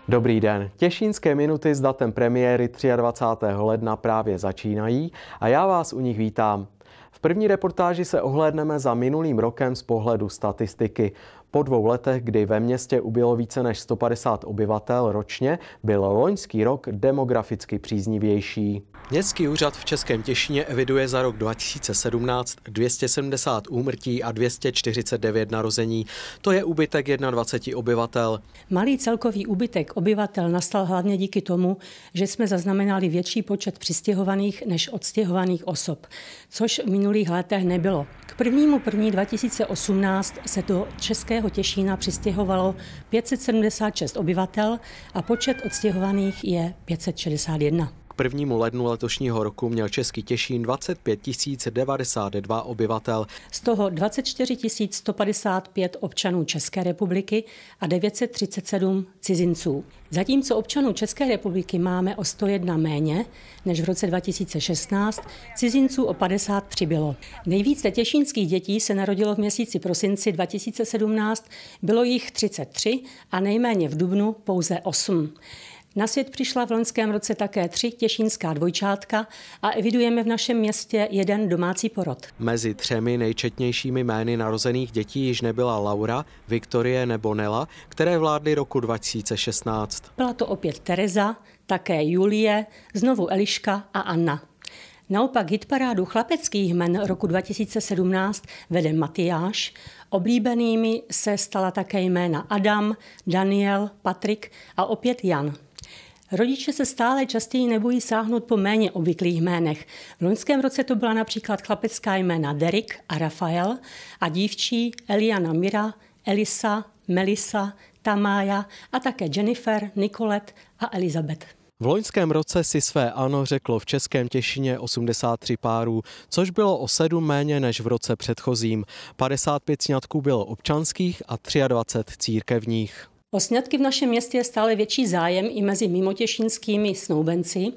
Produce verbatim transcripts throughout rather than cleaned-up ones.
Dobrý den. Těšínské minuty s datem premiéry dvacátého třetího ledna právě začínají a já vás u nich vítám. V první reportáži se ohlédneme za minulým rokem z pohledu statistiky. Po dvou letech, kdy ve městě ubylo více než sto padesát obyvatel ročně, byl loňský rok demograficky příznivější. Městský úřad v Českém Těšíně eviduje za rok dva tisíce sedmnáct dvě stě sedmdesát úmrtí a dvě stě čtyřicet devět narození. To je úbytek dvacet jedna obyvatel. Malý celkový úbytek obyvatel nastal hlavně díky tomu, že jsme zaznamenali větší počet přistěhovaných než odstěhovaných osob, což v minulých letech nebylo. K prvnímu první dva tisíce osmnáct se do Českého Těšína přistěhovalo pět set sedmdesát šest obyvatel a počet odstěhovaných je pět set šedesát jedna. K prvnímu lednu letošního roku měl Český Těšín dvacet pět tisíc devadesát dva obyvatel. Z toho dvacet čtyři tisíc sto padesát pět občanů České republiky a devět set třicet sedm cizinců. Zatímco občanů České republiky máme o sto jedna méně než v roce dva tisíce šestnáct, cizinců o padesát přibylo. Nejvíce těšínských dětí se narodilo v měsíci prosinci dva tisíce sedmnáct, bylo jich třicet tři a nejméně v dubnu pouze osm. Na svět přišla v loňském roce také tři těšínská dvojčátka a evidujeme v našem městě jeden domácí porod. Mezi třemi nejčetnějšími jmény narozených dětí již nebyla Laura, Viktorie nebo Nela, které vládly roku dva tisíce šestnáct. Byla to opět Tereza, také Julie, znovu Eliška a Anna. Naopak hitparádu chlapeckých jmen roku dva tisíce sedmnáct vede Matyáš. Oblíbenými se stala také jména Adam, Daniel, Patrik a opět Jan. Rodiče se stále častěji nebojí sáhnout po méně obvyklých jménech. V loňském roce to byla například chlapecká jména Derek a Rafael a dívčí Eliana Mira, Elisa, Melissa, Tamája a také Jennifer, Nicolette a Elizabeth. V loňském roce si své ano řeklo v Českém Těšíně osmdesát tři párů, což bylo o sedm méně než v roce předchozím. padesát pět sňatků bylo občanských a dvacet tři církevních. O sňatky v našem městě je stále větší zájem i mezi mimotěšínskými snoubenci.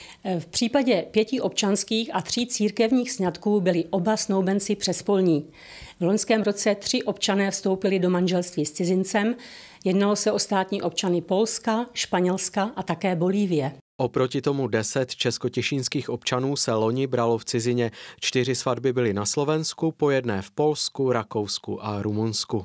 V případě pěti občanských a tří církevních sňatků byli oba snoubenci přespolní. V loňském roce tři občané vstoupili do manželství s cizincem. Jednalo se o státní občany Polska, Španělska a také Bolívie. Oproti tomu deset českotěšínských občanů se loni bralo v cizině. Čtyři svatby byly na Slovensku, po jedné v Polsku, Rakousku a Rumunsku.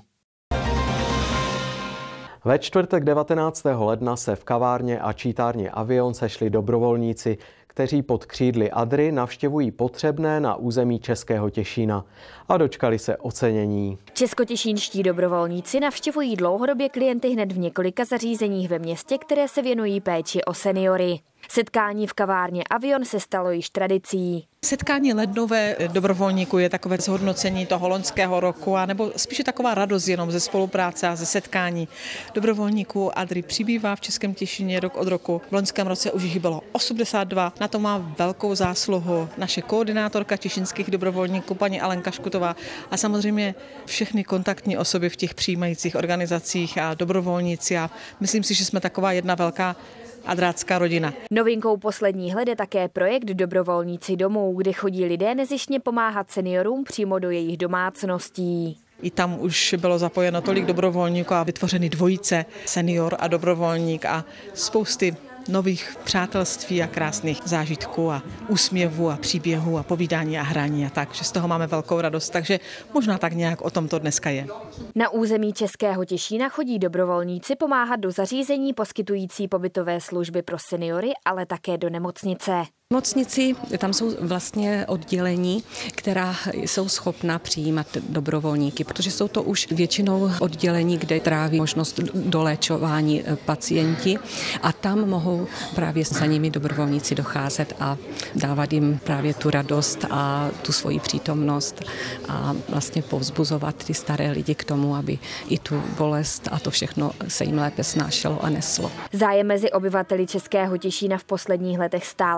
Ve čtvrtek devatenáctého ledna se v kavárně a čítárně Avion sešli dobrovolníci, kteří pod křídly Adry navštěvují potřebné na území Českého Těšína a dočkali se ocenění. Českotěšínští dobrovolníci navštěvují dlouhodobě klienty hned v několika zařízeních ve městě, které se věnují péči o seniory. Setkání v kavárně Avion se stalo již tradicí. Setkání lednové dobrovolníků je takové zhodnocení toho loňského roku, anebo spíše taková radost jenom ze spolupráce a ze setkání dobrovolníků. Adry přibývá v Českém Těšíně rok od roku. V loňském roce už jich bylo osmdesát dva. Na to má velkou zásluhu naše koordinátorka těšínských dobrovolníků, paní Alenka Škutová, a samozřejmě všechny kontaktní osoby v těch přijímajících organizacích a dobrovolníci. A myslím si, že jsme taková jedna velká adrácká rodina. Novinkou posledních let je také projekt Dobrovolníci domů, kde chodí lidé nezištně pomáhat seniorům přímo do jejich domácností. I tam už bylo zapojeno tolik dobrovolníků a vytvořeny dvojice, senior a dobrovolník, a spousty nových přátelství a krásných zážitků a úsměvů a příběhů a povídání a hraní a tak, že z toho máme velkou radost, takže možná tak nějak o tom to dneska je. Na území Českého Těšína chodí dobrovolníci pomáhat do zařízení poskytující pobytové služby pro seniory, ale také do nemocnice. V nemocnici tam jsou vlastně oddělení, která jsou schopna přijímat dobrovolníky, protože jsou to už většinou oddělení, kde tráví možnost doléčování pacienti a tam mohou právě za nimi dobrovolníci docházet a dávat jim právě tu radost a tu svoji přítomnost a vlastně povzbuzovat ty staré lidi k tomu, aby i tu bolest a to všechno se jim lépe snášelo a neslo. Zájem mezi obyvateli Českého Těšína v posledních letech stále roste.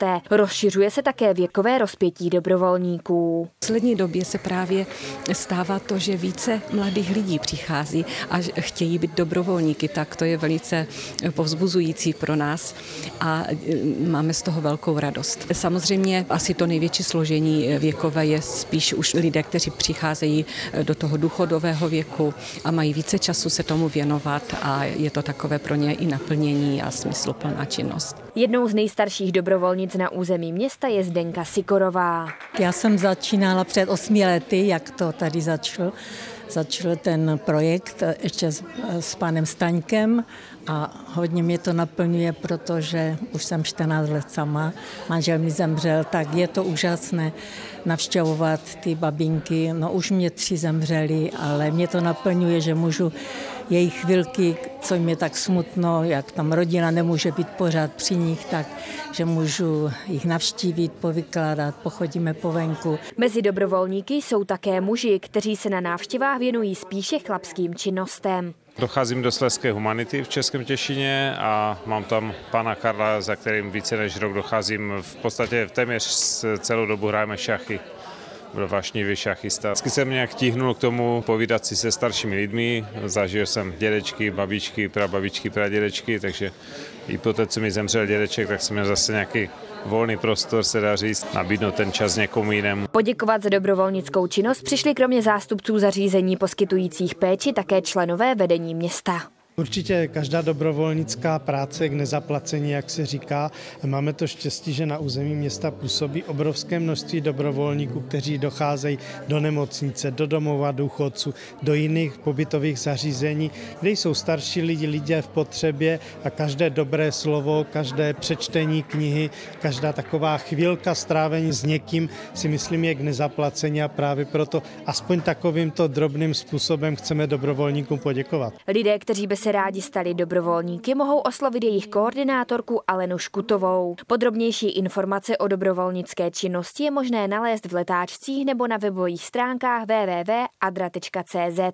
roste. Rozšiřuje se také věkové rozpětí dobrovolníků. V poslední době se právě stává to, že více mladých lidí přichází a chtějí být dobrovolníky, tak to je velice povzbuzující pro nás a máme z toho velkou radost. Samozřejmě asi to největší složení věkové je spíš už lidé, kteří přicházejí do toho důchodového věku a mají více času se tomu věnovat a je to takové pro ně i naplnění a smysluplná činnost. Jednou z nejstarších dobrovolnic na území města je Zdenka Sikorová. Já jsem začínala před osmi lety, jak to tady začal. Začal ten projekt ještě s, s panem Staňkem a hodně mě to naplňuje, protože už jsem čtrnáct let sama, manžel mi zemřel, tak je to úžasné navštěvovat ty babinky. No už mě tři zemřeli, ale mě to naplňuje, že můžu jejich chvilky, co jim je tak smutno, jak tam rodina nemůže být pořád při nich, tak že můžu jich navštívit, povykládat, pochodíme po venku. Mezi dobrovolníky jsou také muži, kteří se na návštěvách věnují spíše chlapským činnostem. Docházím do Slezské humanity v Českém Těšíně a mám tam pana Karla, za kterým více než rok docházím. V podstatě téměř celou dobu hrajeme šachy. Byl vášnivý šachista. Vždycky jsem nějak tíhnul k tomu povídat si se staršími lidmi. Zažil jsem dědečky, babičky, prababičky, pradědečky, takže i po té, co mi zemřel dědeček, tak jsem měl zase nějaký volný prostor, se dá říct, nabídnout ten čas někomu jinému. Poděkovat za dobrovolnickou činnost přišli kromě zástupců zařízení poskytujících péči také členové vedení města. Určitě každá dobrovolnická práce je k nezaplacení, jak se říká. Máme to štěstí, že na území města působí obrovské množství dobrovolníků, kteří docházejí do nemocnice, do domova důchodců, do jiných pobytových zařízení, kde jsou starší lidi, lidé v potřebě a každé dobré slovo, každé přečtení knihy, každá taková chvilka strávení s někým si myslím je k nezaplacení a právě proto aspoň takovýmto drobným způsobem chceme dobrovolníkům poděkovat. Lidé, kteří by se rádi stali dobrovolníky, mohou oslovit jejich koordinátorku Alenu Škutovou. Podrobnější informace o dobrovolnické činnosti je možné nalézt v letáčcích nebo na webových stránkách w w w tečka adra tečka c z.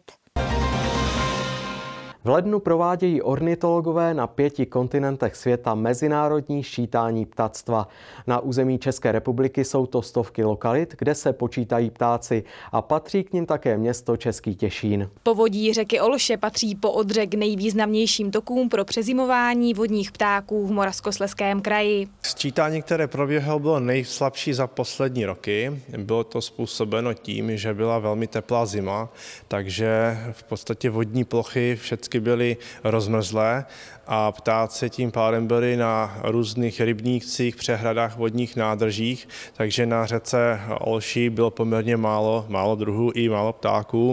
V lednu provádějí ornitologové na pěti kontinentech světa mezinárodní sčítání ptactva. Na území České republiky jsou to stovky lokalit, kde se počítají ptáci a patří k nim také město Český Těšín. Povodí řeky Olše patří po Odře k nejvýznamnějším tokům pro přezimování vodních ptáků v Moravskoslezském kraji. Sčítání, které proběhlo, bylo nejslabší za poslední roky. Bylo to způsobeno tím, že byla velmi teplá zima, takže v podstatě vodní plochy všechny byly rozmrzlé a ptáci tím pádem byli na různých rybnících, přehradách, vodních nádržích, takže na řece Olší bylo poměrně málo, málo druhů i málo ptáků.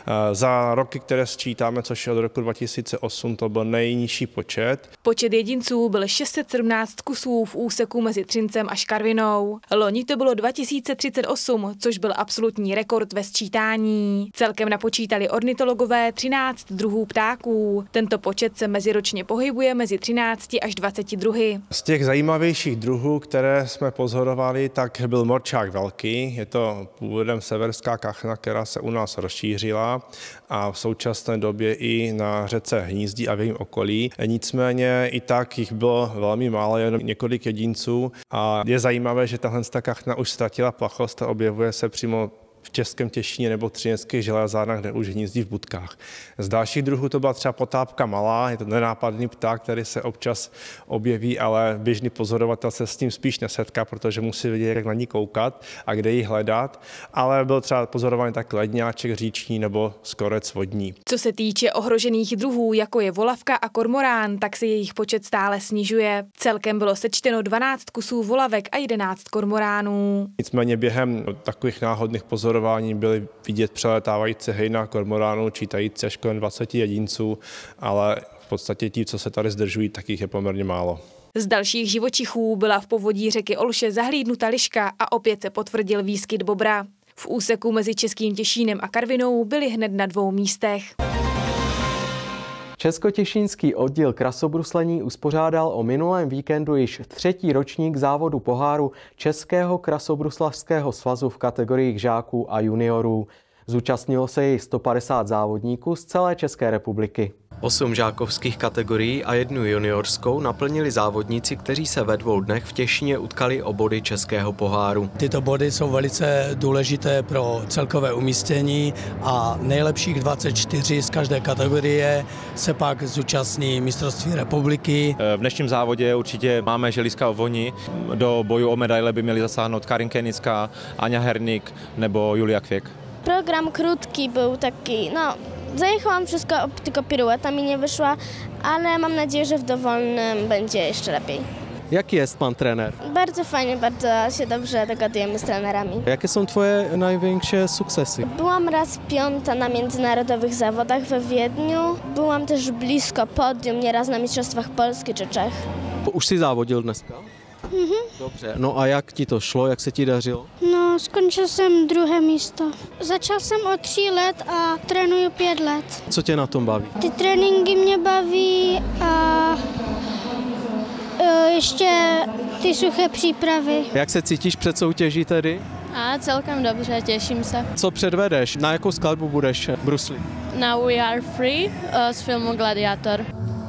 Za roky, které sčítáme, což je od roku dva tisíce osm, to byl nejnižší počet. Počet jedinců byl šest set sedmnáct kusů v úseku mezi Třincem a Škarvinou. Loni to bylo dva tisíce třicet osm, což byl absolutní rekord ve sčítání. Celkem napočítali ornitologové třináct druhů ptáků. Tento počet se meziročně pohybuje mezi třinácti až dvaceti druhy. Z těch zajímavějších druhů, které jsme pozorovali, tak byl morčák velký. Je to původem severská kachna, která se u nás rozšířila a v současné době i na řece hnízdí a v jejím okolí. Nicméně i tak jich bylo velmi málo, jenom několik jedinců. A je zajímavé, že tahle kachna už ztratila plachost a objevuje se přímo v Českém Těšíně nebo třineckých železárnách, kde už hnízdí v budkách. Z dalších druhů to byla třeba potápka malá, je to nenápadný pták, který se občas objeví, ale běžný pozorovatel se s tím spíš nesetká, protože musí vědět, jak na ní koukat a kde ji hledat, ale byl třeba pozorován tak ledňáček říční nebo skorec vodní. Co se týče ohrožených druhů, jako je volavka a kormorán, tak se jejich počet stále snižuje. Celkem bylo sečteno dvanáct kusů volavek a jedenáct kormoránů. Nicméně během takových náhodných pozorování byly vidět přeletávající hejna kormoránů, čítající až kolem dvaceti jedinců, ale v podstatě ti, co se tady zdržují, tak jich je poměrně málo. Z dalších živočichů byla v povodí řeky Olše zahlídnuta liška a opět se potvrdil výskyt bobra. V úseku mezi Českým Těšínem a Karvinou byly hned na dvou místech. Českotěšínský oddíl krasobruslení uspořádal o minulém víkendu již třetí ročník závodu poháru Českého krasobruslařského svazu v kategoriích žáků a juniorů. Zúčastnilo se jej sto padesát závodníků z celé České republiky. Osm žákovských kategorií a jednu juniorskou naplnili závodníci, kteří se ve dvou dnech v Těšíně utkali o body Českého poháru. Tyto body jsou velice důležité pro celkové umístění a nejlepších dvacet čtyři z každé kategorie se pak zúčastní mistrovství republiky. V dnešním závodě určitě máme želízka o voni. Do boju o medaile by měli zasáhnout Karin Kenická, Aňa Hernik nebo Julia Kvěk. Program krótki był taki, no zajechałam wszystko, tylko pirueta mi nie wyszła, ale mam nadzieję, że w dowolnym będzie jeszcze lepiej. Jaki jest pan trenér? Bardzo fajnie, bardzo się dobrze dogadujemy z trenerami. Jakie są twoje największe sukcesy? Byłam raz piąta na międzynarodowych zawodach we Wiedniu. Byłam też blisko podium, nieraz na mistrzostwach Polski czy Czech. Už jsi závodil dneska? Mhm. Dobře, no a jak ti to šlo, jak se ti dařilo? No, skončil jsem druhé místo. Začal jsem od tří let a trénuju pět let. Co tě na tom baví? Ty tréninky mě baví a ještě ty suché přípravy. Jak se cítíš před soutěží tedy? A celkem dobře, těším se. Co předvedeš? Na jakou skladbu budeš bruslit? Na We Are Free z filmu Gladiator.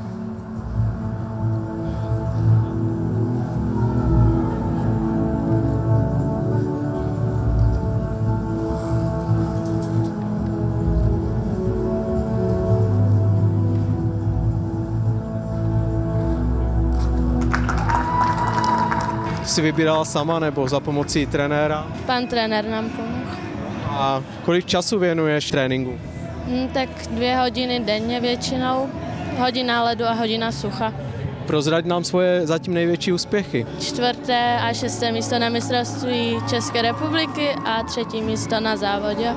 Jsi vybírala sama nebo za pomocí trenéra? Pan trenér nám pomohl. A kolik času věnuješ tréninku? Hmm, tak dvě hodiny denně většinou. Hodina ledu a hodina sucha. Prozrať nám svoje zatím největší úspěchy. Čtvrté a šesté místo na mistrovství České republiky a třetí místo na závodě.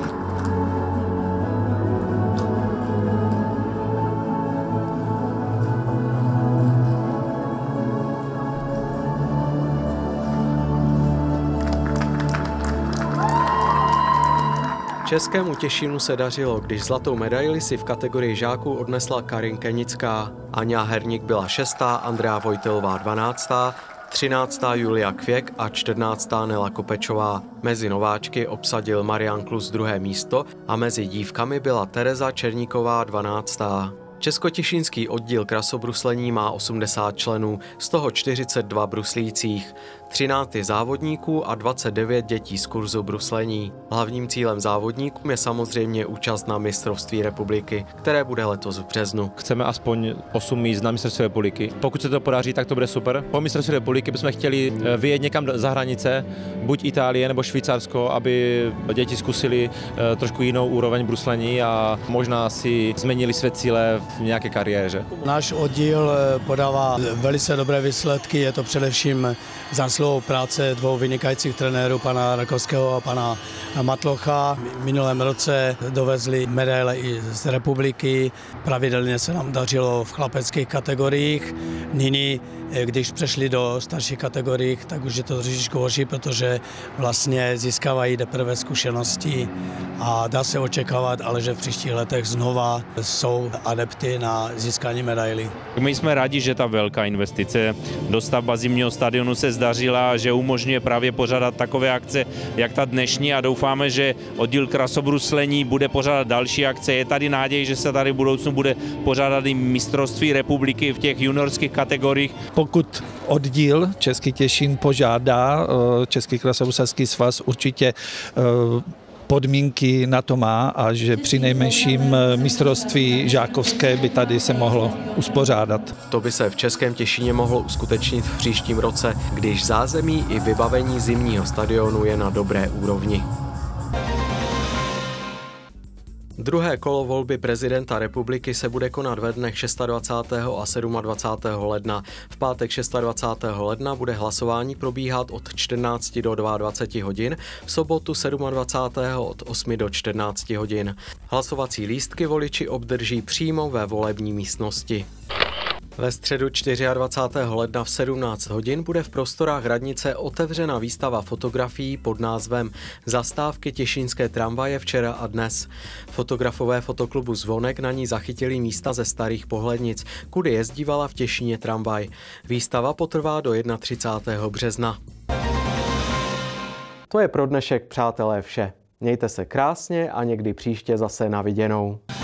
Českému Těšínu se dařilo, když zlatou medaili si v kategorii žáků odnesla Karin Kenická. Aňa Hernik byla šestá, Andrea Vojtilová dvanáctá, třináctá Julia Kvěk a čtrnáctá Nela Kopečová. Mezi nováčky obsadil Marian Klus druhé místo a mezi dívkami byla Tereza Černíková dvanáctá. Českotěšínský oddíl krasobruslení má osmdesát členů, z toho čtyřicet dva bruslících, třináct je závodníků a dvacet devět dětí z kurzu bruslení. Hlavním cílem závodníkům je samozřejmě účast na mistrovství republiky, které bude letos v březnu. Chceme aspoň osm míst na mistrovství republiky. Pokud se to podaří, tak to bude super. Po mistrovství republiky bychom chtěli vyjet někam za hranice, buď Itálie nebo Švýcarsko, aby děti zkusili trošku jinou úroveň bruslení a možná si změnili své cíle v nějaké kariéře. Náš oddíl podává velice dobré výsledky, je to především zásluhou práce dvou vynikajících trenérů, pana Rakovského a pana Matlocha. V minulém roce dovezli medaile i z republiky, pravidelně se nám dařilo v chlapeckých kategoriích. Nyní, když přešli do starších kategorií, tak už je to trošičku horší, protože vlastně získávají teprve zkušenosti a dá se očekávat, ale že v příštích letech znova jsou adepty na získání medailí. My jsme rádi, že ta velká investice dostavba zimního stadionu se zdařila, že umožňuje právě pořádat takové akce, jak ta dnešní a doufáme, že oddíl krasobruslení bude pořádat další akce. Je tady naděj, že se tady v budoucnu bude pořádat i mistrovství republiky v těch juniorských kategoriích. Pokud oddíl Český Těšín požádá, Český krasobruslařský svaz určitě podmínky na to má a že při nejmenším mistrovství žákovské by tady se mohlo uspořádat. To by se v Českém Těšíně mohlo uskutečnit v příštím roce, když zázemí i vybavení zimního stadionu je na dobré úrovni. Druhé kolo volby prezidenta republiky se bude konat ve dnech dvacátého šestého a dvacátého sedmého ledna. V pátek dvacátého šestého ledna bude hlasování probíhat od čtrnácti do dvaceti dvou hodin, v sobotu dvacátého sedmého od osmi do čtrnácti hodin. Hlasovací lístky voliči obdrží přímo ve volební místnosti. Ve středu dvacátého čtvrtého ledna v sedmnáct hodin bude v prostorách radnice otevřena výstava fotografií pod názvem Zastávky těšínské tramvaje včera a dnes. Fotografové fotoklubu Zvonek na ní zachytili místa ze starých pohlednic, kudy jezdívala v Těšíně tramvaj. Výstava potrvá do třicátého prvního března. To je pro dnešek, přátelé, vše. Mějte se krásně a někdy příště zase na viděnou.